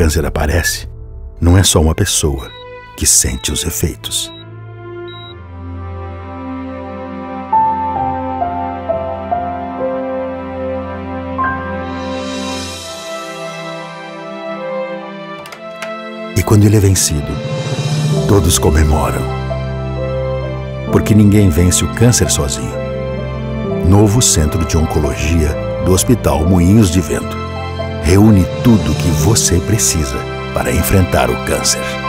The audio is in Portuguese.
câncer aparece, não é só uma pessoa que sente os efeitos. E quando ele é vencido, todos comemoram. Porque ninguém vence o câncer sozinho. Novo Centro de Oncologia do Hospital Moinhos de Vento reúne tudo o que você precisa para enfrentar o câncer.